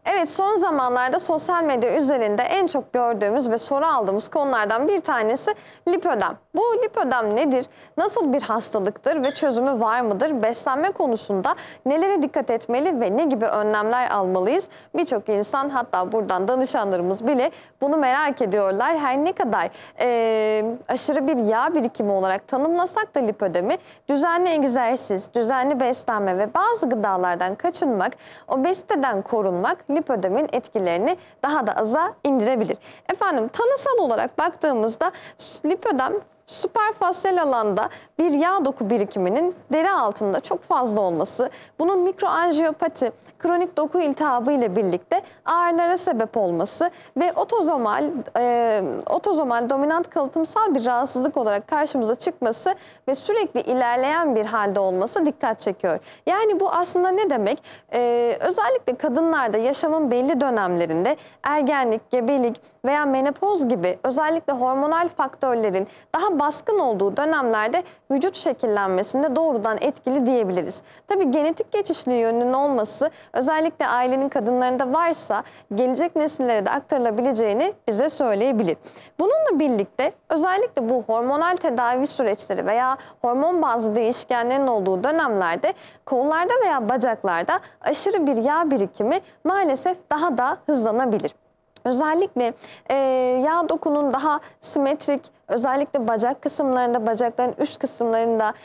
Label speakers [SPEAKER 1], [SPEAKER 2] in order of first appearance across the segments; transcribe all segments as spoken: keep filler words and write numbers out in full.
[SPEAKER 1] Evet, son zamanlarda sosyal medya üzerinde en çok gördüğümüz ve soru aldığımız konulardan bir tanesi lipödem. Bu lipödem nedir? Nasıl bir hastalıktır ve çözümü var mıdır? Beslenme konusunda nelere dikkat etmeli ve ne gibi önlemler almalıyız? Birçok insan, hatta buradan danışanlarımız bile bunu merak ediyorlar. Her ne kadar e, aşırı bir yağ birikimi olarak tanımlasak da lipödemi, düzenli egzersiz, düzenli beslenme ve bazı gıdalardan kaçınmak, obeziteden korunmak lipödemin etkilerini daha da aza indirebilir. Efendim, tanısal olarak baktığımızda lipödem süperfasyal alanda bir yağ doku birikiminin deri altında çok fazla olması, bunun mikroanjiyopati, kronik doku iltihabı ile birlikte ağrılara sebep olması ve otozomal, e, otozomal dominant kalıtımsal bir rahatsızlık olarak karşımıza çıkması ve sürekli ilerleyen bir halde olması dikkat çekiyor. Yani bu aslında ne demek? E, özellikle kadınlarda yaşamın belli dönemlerinde ergenlik, gebelik veya menopoz gibi özellikle hormonal faktörlerin daha baskın olduğu dönemlerde vücut şekillenmesinde doğrudan etkili diyebiliriz. Tabii genetik geçişli yönünün olması özellikle ailenin kadınlarında varsa gelecek nesillere de aktarılabileceğini bize söyleyebilir. Bununla birlikte özellikle bu hormonal tedavi süreçleri veya hormon bazlı değişkenlerin olduğu dönemlerde kollarda veya bacaklarda aşırı bir yağ birikimi maalesef daha da hızlanabilir. Özellikle e, yağ dokunun daha simetrik, özellikle bacak kısımlarında, bacakların üst kısımlarında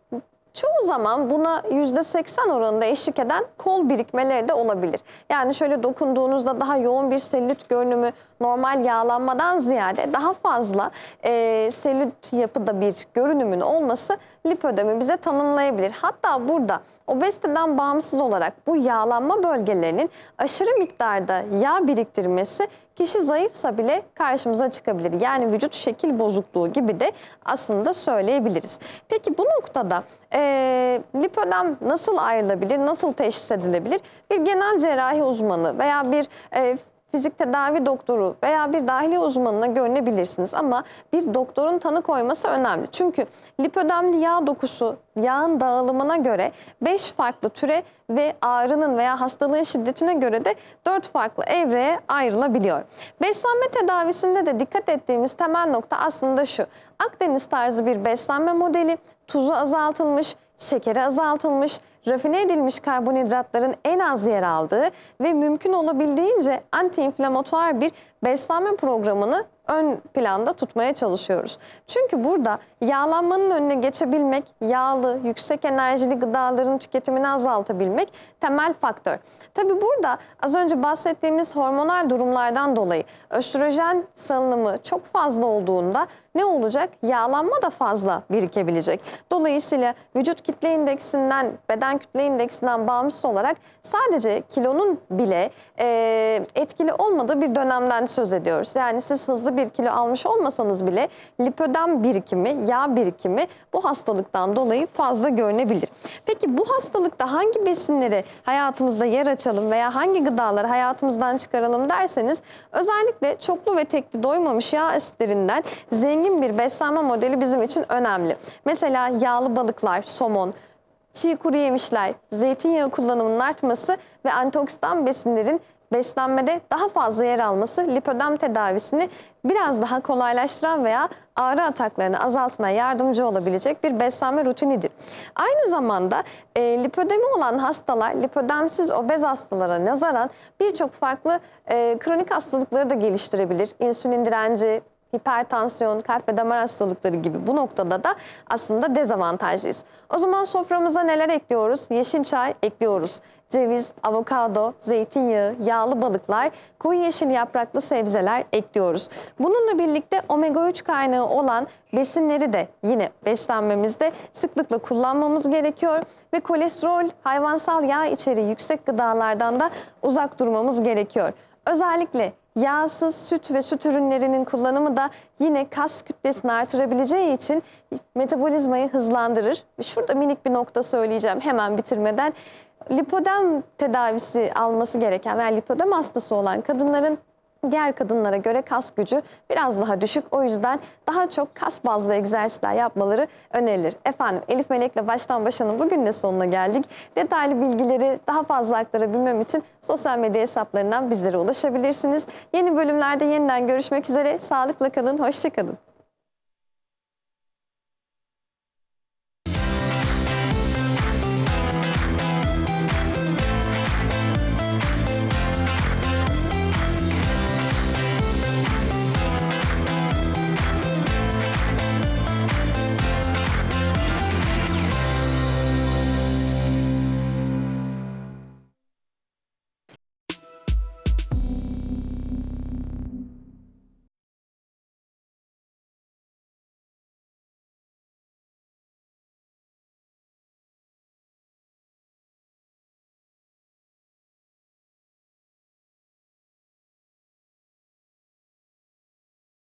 [SPEAKER 1] çoğu zaman buna yüzde seksen oranında eşlik eden kol birikmeleri de olabilir. Yani şöyle dokunduğunuzda daha yoğun bir selülit görünümü, normal yağlanmadan ziyade daha fazla e, selülit yapıda bir görünümün olması lipödemi bize tanımlayabilir. Hatta burada obeziteden bağımsız olarak bu yağlanma bölgelerinin aşırı miktarda yağ biriktirmesi kişi zayıfsa bile karşımıza çıkabilir. Yani vücut şekil bozukluğu gibi de aslında söyleyebiliriz. Peki bu noktada e, lipödem nasıl ayrılabilir, nasıl teşhis edilebilir? Bir genel cerrahi uzmanı veya bir e, fizik tedavi doktoru veya bir dahiliye uzmanına görünebilirsiniz ama bir doktorun tanı koyması önemli. Çünkü lipödemli yağ dokusu yağın dağılımına göre beş farklı türe ve ağrının veya hastalığın şiddetine göre de dört farklı evreye ayrılabiliyor. Beslenme tedavisinde de dikkat ettiğimiz temel nokta aslında şu: Akdeniz tarzı bir beslenme modeli, tuzu azaltılmış, şekeri azaltılmış, rafine edilmiş karbonhidratların en az yer aldığı ve mümkün olabildiğince antiinflamatuar bir beslenme programını ön planda tutmaya çalışıyoruz. Çünkü burada yağlanmanın önüne geçebilmek, yağlı, yüksek enerjili gıdaların tüketimini azaltabilmek temel faktör. Tabii burada az önce bahsettiğimiz hormonal durumlardan dolayı östrojen salınımı çok fazla olduğunda ne olacak? Yağlanma da fazla birikebilecek. Dolayısıyla vücut kitle indeksinden, beden kütle indeksinden bağımsız olarak sadece kilonun bile e, etkili olmadığı bir dönemden söz ediyoruz. Yani siz hızlı bir kilo almış olmasanız bile lipödem birikimi, yağ birikimi bu hastalıktan dolayı fazla görünebilir. Peki bu hastalıkta hangi besinleri hayatımızda yer açalım veya hangi gıdaları hayatımızdan çıkaralım derseniz, özellikle çoklu ve tekli doymamış yağ asitlerinden zengin bir beslenme modeli bizim için önemli. Mesela yağlı balıklar, somon, çiğ kuru yemişler, zeytinyağı kullanımının artması ve antioksidan besinlerin beslenmede daha fazla yer alması lipödem tedavisini biraz daha kolaylaştıran veya ağrı ataklarını azaltmaya yardımcı olabilecek bir beslenme rutinidir. Aynı zamanda e, lipödemi olan hastalar lipödemsiz obez hastalara nazaran birçok farklı e, kronik hastalıkları da geliştirebilir. İnsülin direnci, hipertansiyon, kalp ve damar hastalıkları gibi bu noktada da aslında dezavantajlıyız. O zaman soframıza neler ekliyoruz? Yeşil çay ekliyoruz. Ceviz, avokado, zeytinyağı, yağlı balıklar, koyu yeşil yapraklı sebzeler ekliyoruz. Bununla birlikte omega üç kaynağı olan besinleri de yine beslenmemizde sıklıkla kullanmamız gerekiyor ve kolesterol, hayvansal yağ içeriği yüksek gıdalardan da uzak durmamız gerekiyor. Özellikle yağsız süt ve süt ürünlerinin kullanımı da yine kas kütlesini artırabileceği için metabolizmayı hızlandırır. Şurada minik bir nokta söyleyeceğim hemen bitirmeden. Lipödem tedavisi alması gereken veya lipödem hastası olan kadınların Diğer kadınlara göre kas gücü biraz daha düşük. O yüzden daha çok kas bazlı egzersizler yapmaları önerilir. Efendim, Elif Melek'le Baştan Başa'nın bugün de sonuna geldik. Detaylı bilgileri daha fazla aktarabilmem için sosyal medya hesaplarından bizlere ulaşabilirsiniz. Yeni bölümlerde yeniden görüşmek üzere. Sağlıkla kalın, hoşça kalın.